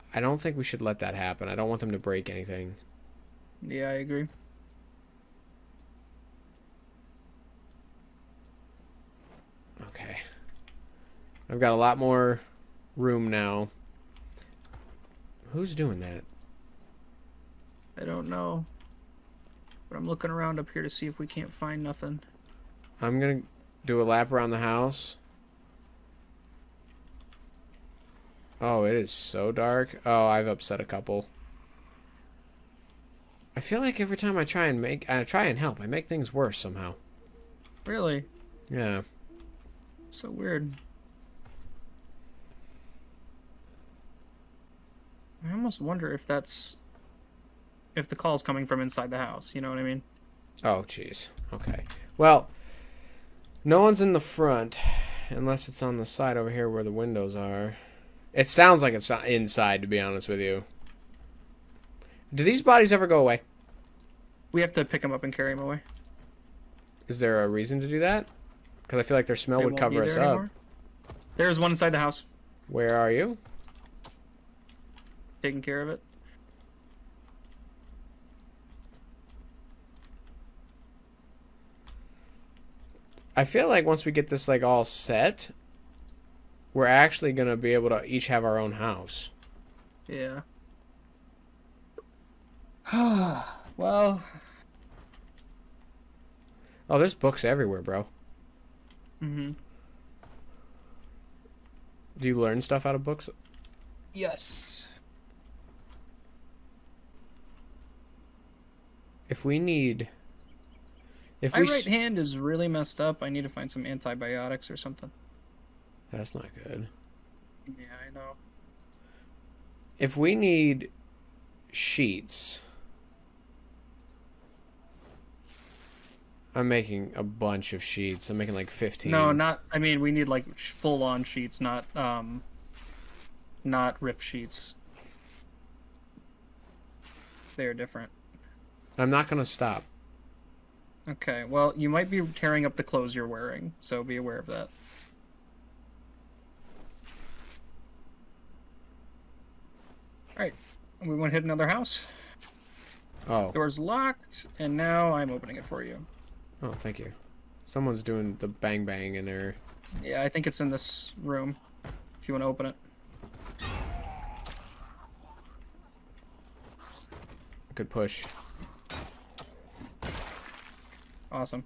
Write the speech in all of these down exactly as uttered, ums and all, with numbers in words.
I don't think we should let that happen. I don't want them to break anything. Yeah, I agree. Okay. I've got a lot more room now. Who's doing that? I don't know. But I'm looking around up here to see if we can't find nothing. I'm gonna do a lap around the house. Oh, it is so dark. Oh, I've upset a couple. I feel like every time I try and make, I try and help, I make things worse somehow. Really? Yeah. So weird. I almost wonder if that's... if the call's coming from inside the house, you know what I mean? Oh, jeez. Okay. Well, no one's in the front, unless it's on the side over here where the windows are. It sounds like it's inside, to be honest with you. Do these bodies ever go away? We have to pick them up and carry them away. Is there a reason to do that? Because I feel like their smell They would won't cover be us there up. anymore. There's one inside the house. Where are you? Taking care of it. I feel like once we get this like all set, we're actually gonna be able to each have our own house. Yeah. Well. Oh, there's books everywhere, bro. Mm-hmm. Do you learn stuff out of books? Yes. If we need... If My we right hand is really messed up. I need to find some antibiotics or something. That's not good. Yeah, I know. If we need sheets... I'm making a bunch of sheets. I'm making like fifteen. No, not... I mean, we need, like, full-on sheets, not, um... not rip sheets. They're different. I'm not gonna stop. Okay, well, you might be tearing up the clothes you're wearing, so be aware of that. Alright, we want to hit another house. Oh. Door's locked, and now I'm opening it for you. Oh, thank you. Someone's doing the bang bang in there. Yeah, I think it's in this room, if you want to open it. Good push. Awesome.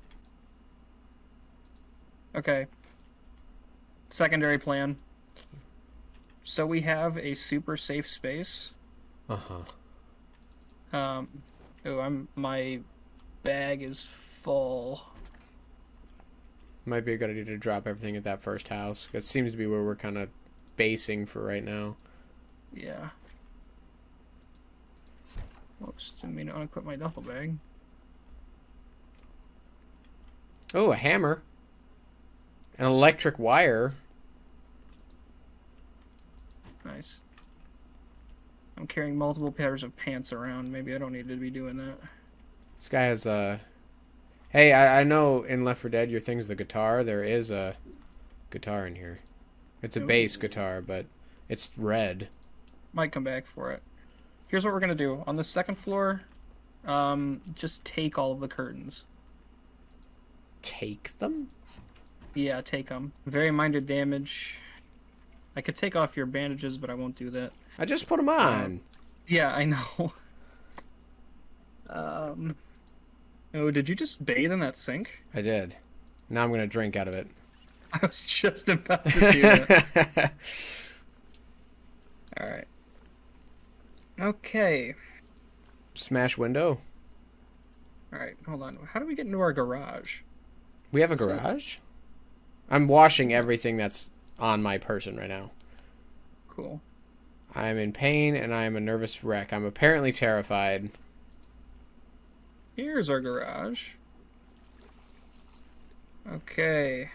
Okay. Secondary plan. So we have a super safe space. Uh-huh. Um, oh, I'm my bag is full. Might be a good idea to drop everything at that first house. That seems to be where we're kind of basing for right now. Yeah. Oops, didn't mean to unequip my duffel bag. Oh, a hammer. An electric wire. Nice. I'm carrying multiple pairs of pants around. Maybe I don't need to be doing that. This guy has a... Hey, I, I know in Left four Dead your thing's the guitar. There is a guitar in here. It's a Ooh. bass guitar, but it's red. Might come back for it. Here's what we're going to do. On the second floor, um, just take all of the curtains. Take them? Yeah, take them. Very minor damage. I could take off your bandages, but I won't do that. I just put them on. Um, yeah, I know. um. Oh, did you just bathe in that sink? I did. Now I'm going to drink out of it. I was just about to do that. Alright. Okay. Smash window. Alright, hold on. How do we get into our garage? We have a What's that? garage? I'm washing everything that's on my person right now. Cool. I'm in pain and I'm a nervous wreck. I'm apparently terrified. Here's our garage. Okay.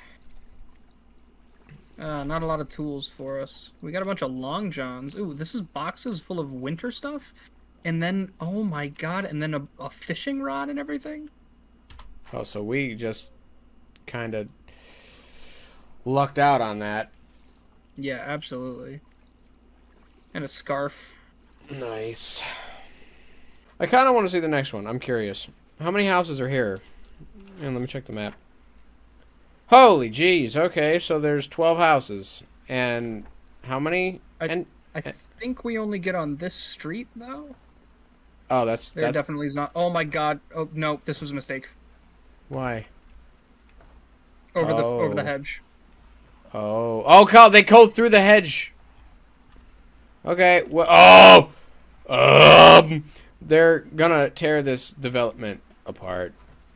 Uh, not a lot of tools for us. We got a bunch of long johns. Ooh, this is boxes full of winter stuff. And then, oh my god, and then a, a fishing rod and everything? Oh, so we just kind of lucked out on that. Yeah, absolutely. And a scarf. Nice. I kind of want to see the next one. I'm curious. How many houses are here? And let me check the map. Holy jeez. Okay, so there's twelve houses. And how many? I, and I think we only get on this street, though. Oh, that's... There that's... definitely is not... Oh, my God. Oh, no. This was a mistake. Why? Over oh. the over the hedge. Oh. Oh, God. They go through the hedge. Okay. Well, oh! Um, they're gonna tear this development apart.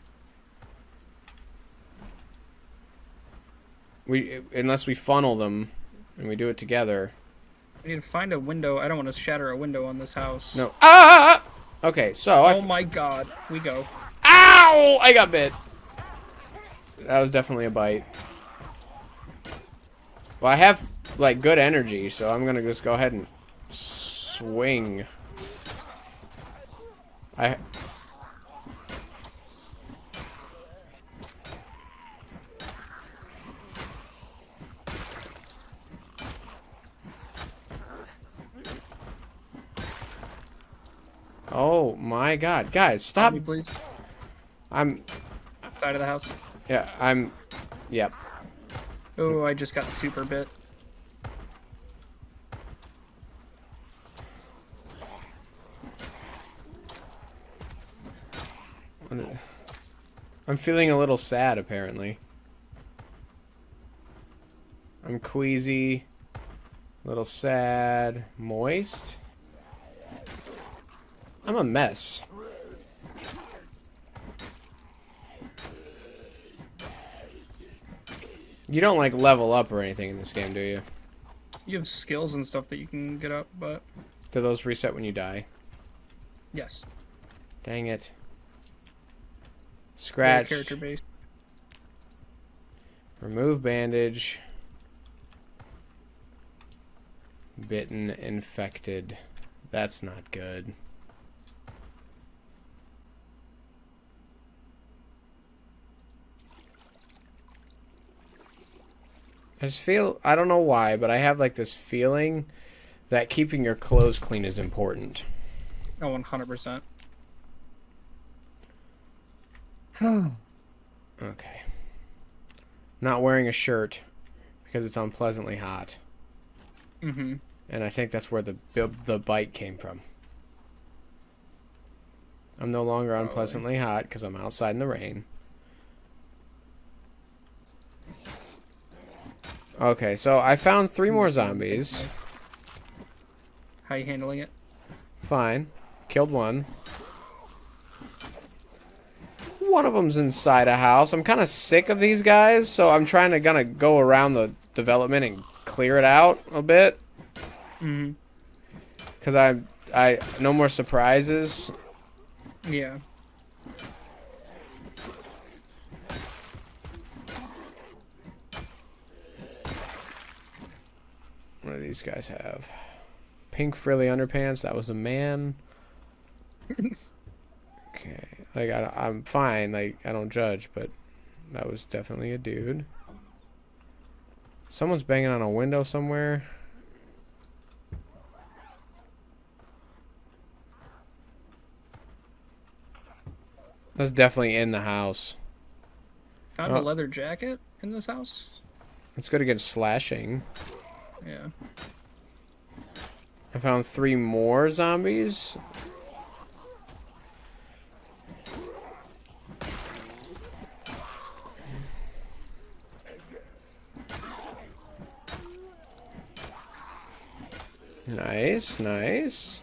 We... Unless we funnel them and we do it together. We need to find a window. I don't want to shatter a window on this house. No. Ah! Okay, so... Oh, I my God. We go. Ow! I got bit. That was definitely a bite. Well, I have, like, good energy, so I'm gonna just go ahead and swing. I... Oh, my God. Guys, stop. Me, please. I'm... Side of the house. Yeah, I'm... Yep. Oh, I just got super bit. I'm feeling a little sad, apparently. I'm queasy. A little sad. Moist. I'm a mess. You don't, like, level up or anything in this game, do you? You have skills and stuff that you can get up, but... Do those reset when you die? Yes. Dang it. Scratch. Character base. Remove bandage. Bitten, infected. That's not good. I just feel, I don't know why, but I have like this feeling that keeping your clothes clean is important. Oh, one hundred percent. Okay. Not wearing a shirt because it's unpleasantly hot. Mm-hmm. And I think that's where the the bite came from. I'm no longer Probably. unpleasantly hot because I'm outside in the rain. Okay, so I found three more zombies. How you handling it? Fine. Killed one. One of them's inside a house. I'm kind of sick of these guys, so I'm trying to kind of go around the development and clear it out a bit. Mm-hmm. Because I, I, no more surprises. Yeah. What do these guys have? Pink frilly underpants. That was a man. Okay. Like, I, I'm fine. Like, I don't judge, but that was definitely a dude. Someone's banging on a window somewhere. That's definitely in the house. Found Oh. a leather jacket in this house? Let's go to get slashing. Yeah. I found three more zombies. Nice, nice.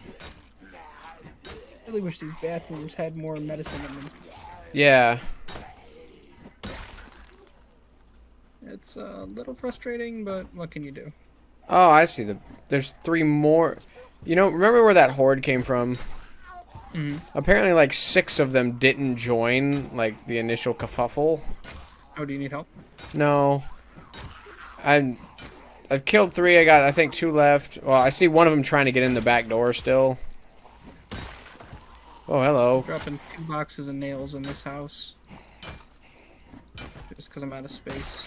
I really wish these bathrooms had more medicine in them. Yeah. It's a little frustrating, but what can you do? Oh, I see. The there's three more. You know, remember where that horde came from? Mm-hmm. Apparently, like six of them didn't join like the initial kerfuffle. Oh, do you need help? No. I'm. I've killed three. I got, I think, two left. Well, I see one of them trying to get in the back door still. Oh, hello. Dropping two boxes of nails in this house. Just because I'm out of space.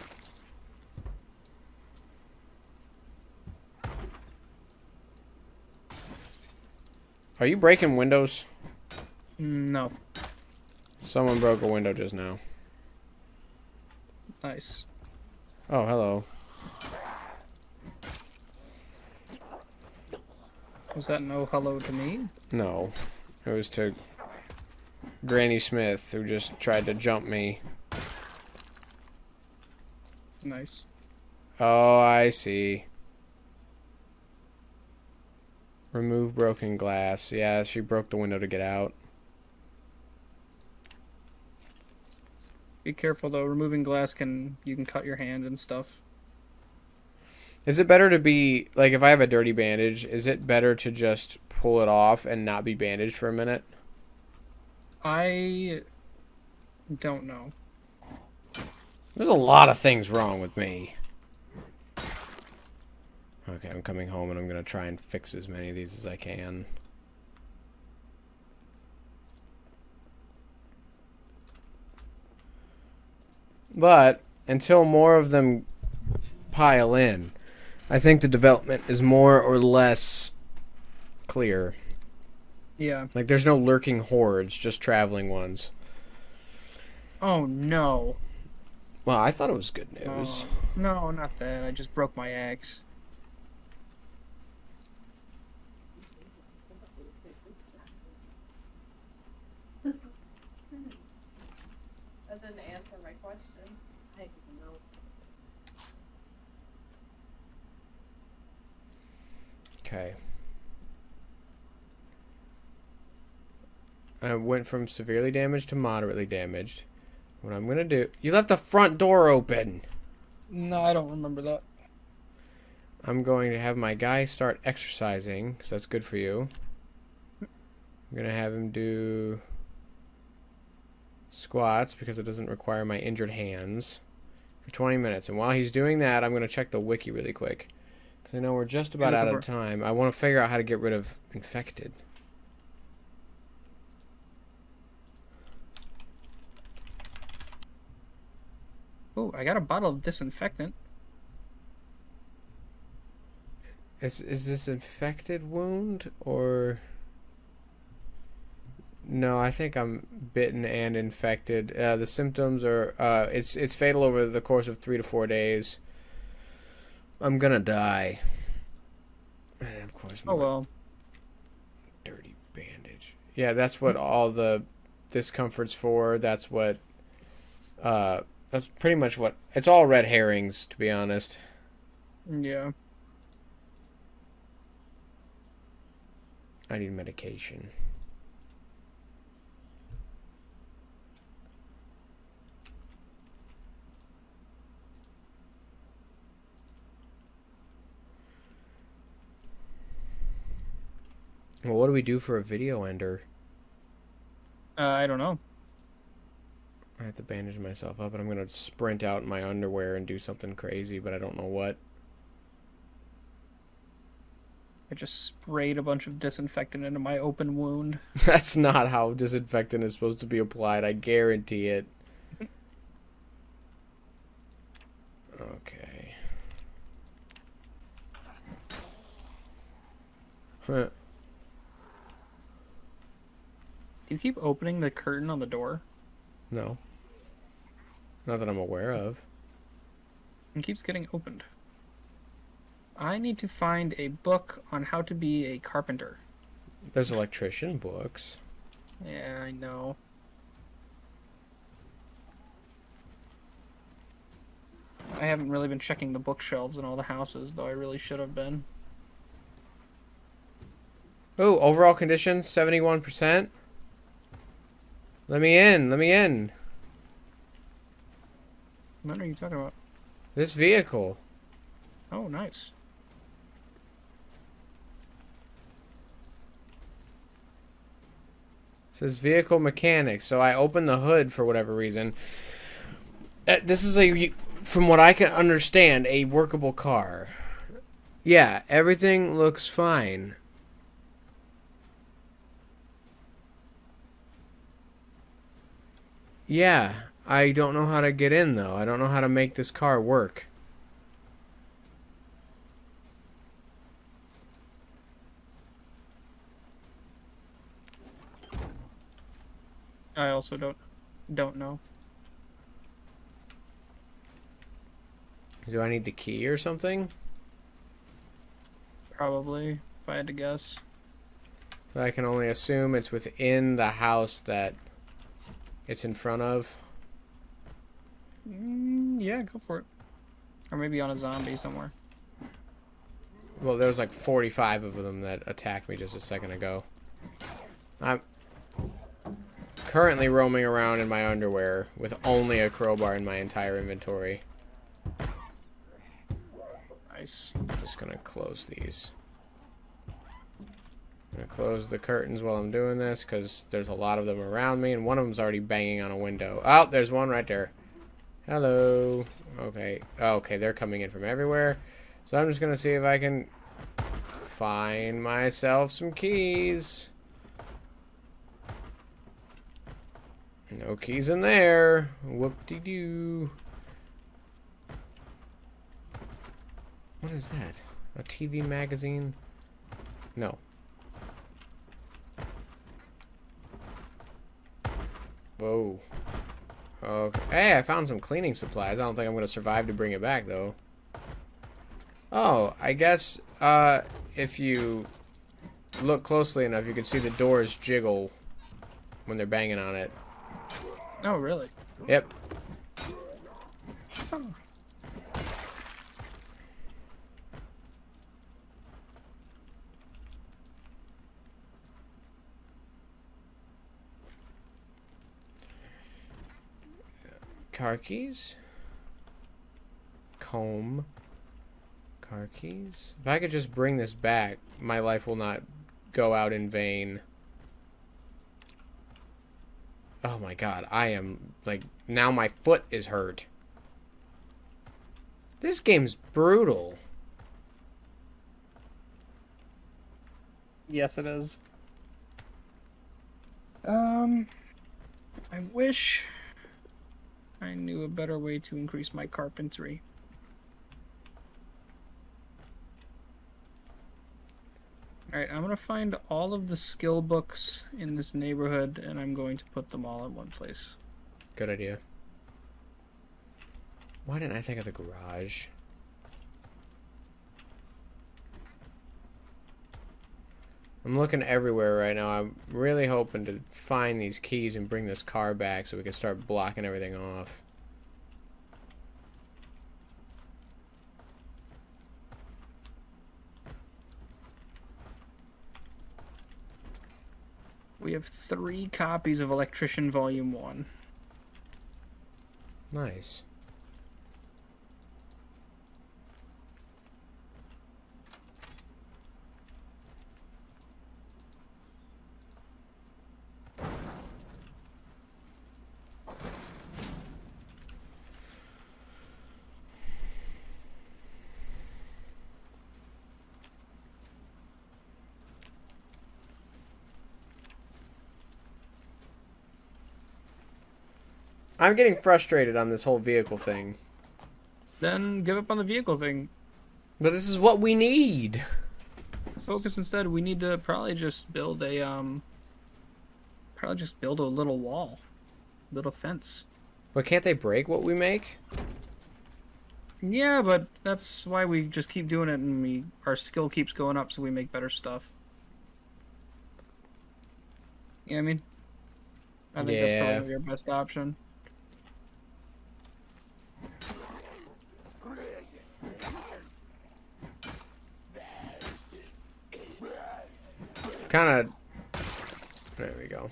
Are you breaking windows? No. Someone broke a window just now. Nice. Oh, hello. Was that no hello to me? No. It was to Granny Smith, who just tried to jump me. Nice. Oh, I see. Remove broken glass. Yeah, she broke the window to get out. Be careful though. Removing glass can you can cut your hand and stuff. Is it better to be, like, if I have a dirty bandage, is it better to just pull it off and not be bandaged for a minute? I don't know. There's a lot of things wrong with me. Okay, I'm coming home and I'm going to try and fix as many of these as I can. But until more of them pile in, I think the development is more or less clear. Yeah. Like, there's no lurking hordes, just traveling ones. Oh, no. Well, I thought it was good news. Oh, no, not that. I just broke my axe. That didn't answer my question. I don't know. Okay. I went from severely damaged to moderately damaged. What I'm gonna do... You left the front door open! No, I don't remember that. I'm going to have my guy start exercising, because that's good for you. I'm gonna have him do squats, because it doesn't require my injured hands, for twenty minutes. And while he's doing that, I'm gonna check the wiki really quick. Because I know we're just about out of time. I want to figure out how to get rid of infected. Oh, I got a bottle of disinfectant. Is is this infected wound or no? I think I'm bitten and infected. Uh, the symptoms are uh, it's it's fatal over the course of three to four days. I'm gonna die. And of course, Oh well. Dirty bandage. Yeah, that's what all the discomfort's for. That's what. Uh, that's pretty much what. It's all red herrings, to be honest. Yeah. I need medication. Well, what do we do for a video ender? Uh, I don't know. I have to bandage myself up, and I'm going to sprint out in my underwear and do something crazy, but I don't know what. I just sprayed a bunch of disinfectant into my open wound. That's not how disinfectant is supposed to be applied. I guarantee it. Okay. Huh. Do you keep opening the curtain on the door? No. Not that I'm aware of. It keeps getting opened. I need to find a book on how to be a carpenter. There's electrician books. Yeah, I know. I haven't really been checking the bookshelves in all the houses, though I really should have been. Oh, overall condition, seventy-one percent. Let me in, let me in. What are you talking about? This vehicle. Oh, nice. It says vehicle mechanics, so I opened the hood for whatever reason. Uh, this is a, from what I can understand, a workable car. Yeah, everything looks fine. Yeah, I don't know how to get in, though. I don't know how to make this car work. I also don't don't know. Do I need the key or something? Probably, if I had to guess. So I can only assume it's within the house that it's in front of. Mm, yeah, go for it. Or maybe on a zombie somewhere. Well, there's like forty-five of them that attacked me just a second ago. I'm currently roaming around in my underwear with only a crowbar in my entire inventory. Nice. I'm just gonna close these. I'm gonna close the curtains while I'm doing this because there's a lot of them around me, and one of them's already banging on a window. Oh, there's one right there. Hello. Okay. Okay, they're coming in from everywhere. So I'm just gonna see if I can find myself some keys. No keys in there. Whoop-de-doo. What is that? A T V magazine? No. Whoa. Okay. Hey, I found some cleaning supplies. I don't think I'm going to survive to bring it back, though. Oh, I guess uh, if you look closely enough, you can see the doors jiggle when they're banging on it. Oh, really? Yep. Oh. Car keys. Comb. Car keys. If I could just bring this back, my life will not go out in vain. Oh my god, I am, like, now my foot is hurt. This game's brutal. Yes, it is. Um, I wish I knew a better way to increase my carpentry. Alright, I'm gonna find all of the skill books in this neighborhood, and I'm going to put them all in one place. Good idea. Why didn't I think of the garage? I'm looking everywhere right now. I'm really hoping to find these keys and bring this car back so we can start blocking everything off. We have three copies of Electrician Volume one. Nice. I'm getting frustrated on this whole vehicle thing. Then give up on the vehicle thing. But this is what we need. Focus instead. We need to probably just build a um. Probably just build a little wall, little fence. But can't they break what we make? Yeah, but that's why we just keep doing it, and we our skill keeps going up, so we make better stuff. You know what I mean? I think Yeah. that's probably your best option. Kind of. There we go.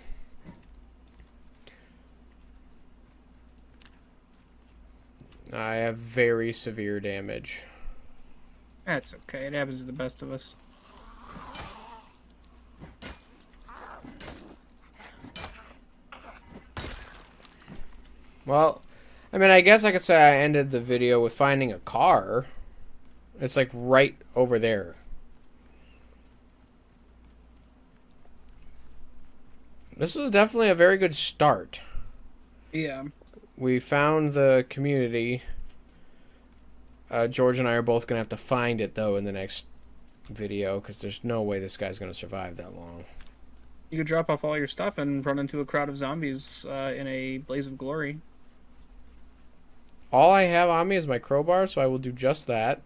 I have very severe damage. That's okay. It happens to the best of us. Well, I mean, I guess I could say I ended the video with finding a car. It's like right over there. This was definitely a very good start. Yeah. We found the community. Uh, George and I are both going to have to find it, though, in the next video, because there's no way this guy's going to survive that long. You could drop off all your stuff and run into a crowd of zombies uh, in a blaze of glory. All I have on me is my crowbar, so I will do just that.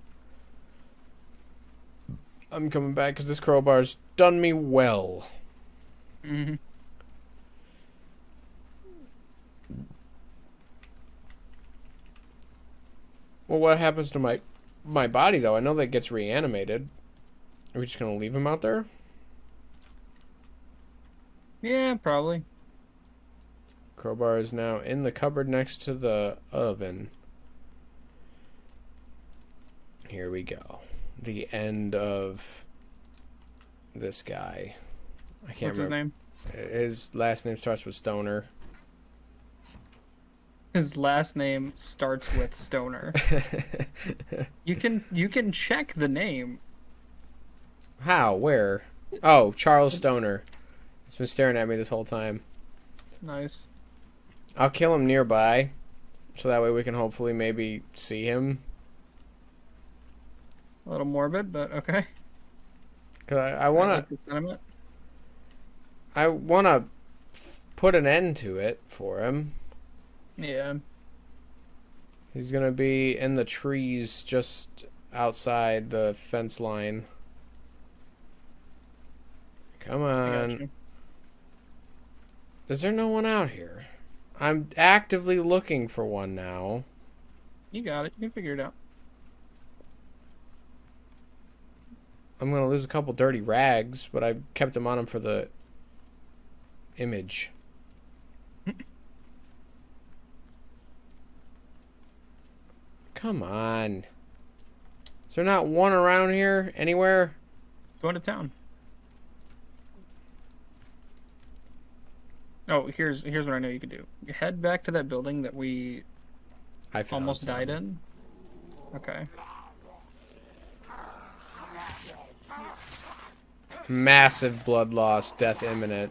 I'm coming back because this crowbar's done me well. Mm-hmm. Well, what happens to my my body, though? I know that gets reanimated. Are we just going to leave him out there? Yeah, probably. Crowbar is now in the cupboard next to the oven. Here we go. The end of this guy. I can't What's remember. his name? His last name starts with Stoner. His last name starts with Stoner. You can you can check the name. How? Where? Oh, Charles Stoner. It's been staring at me this whole time. Nice. I'll kill him nearby, so that way we can hopefully maybe see him. A little morbid, but okay. Cause I, I wanna, like the sentiment. I wanna put an end to it for him. Yeah. He's gonna be in the trees just outside the fence line. Come I on. got you. Is there no one out here? I'm actively looking for one now. You got it. You can figure it out. I'm gonna lose a couple dirty rags, but I kept them on him for the image. Come on. Is there not one around here anywhere? Go into town. Oh, here's here's what I know you could do. You head back to that building that we I found almost some. died in. Okay. Massive blood loss, death imminent.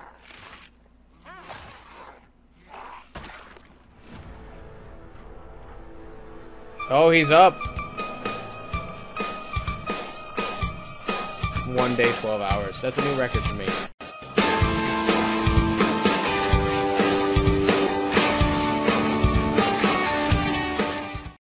Oh, he's up. One day, twelve hours. That's a new record for me.